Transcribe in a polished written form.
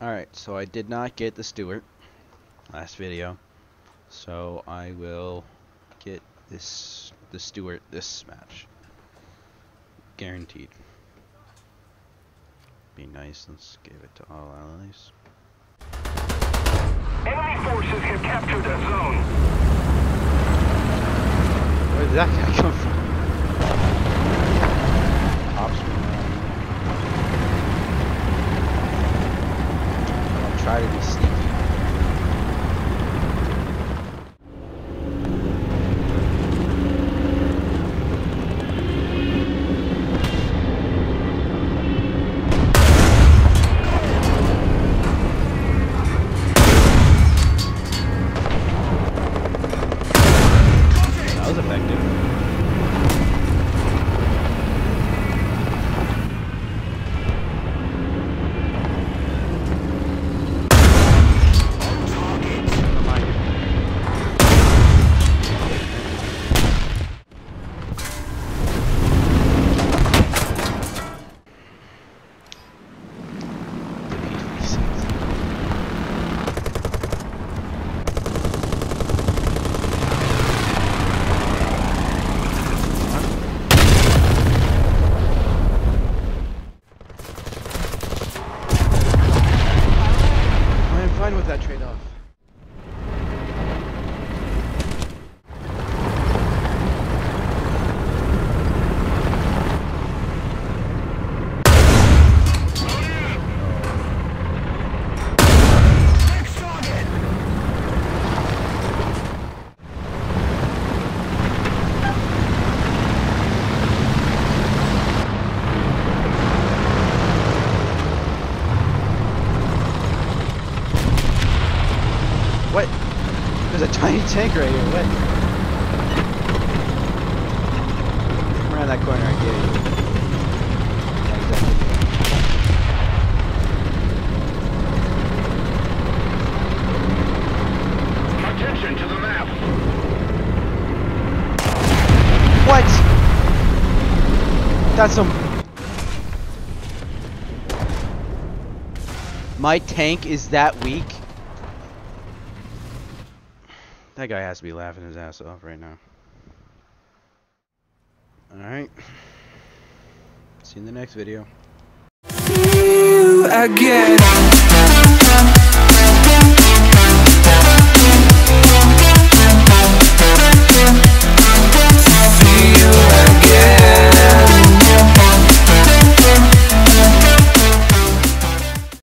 Alright, so I did not get the Stewart last video, so I will get the Stewart this match. Guaranteed. Be nice, let's give it to all allies. Enemy forces have captured a zone. Where did that guy come from? Ops. I'll try to be sneaky. That was effective. Fine with that trade-off. What? There's a tiny tank right here. What? Come around that corner, I get it. Yeah, exactly. Attention to the map. What? That's some. My tank is that weak? That guy has to be laughing his ass off right now. Alright. See you in the next video. You again.